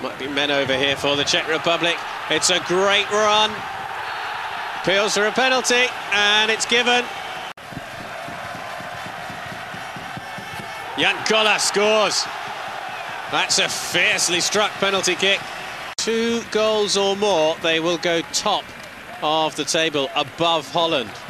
Might be men over here for the Czech Republic. It's a great run. Appeals for a penalty, and it's given. Jan Koller scores. That's a fiercely struck penalty kick. 2 goals or more, they will go top of the table above Holland.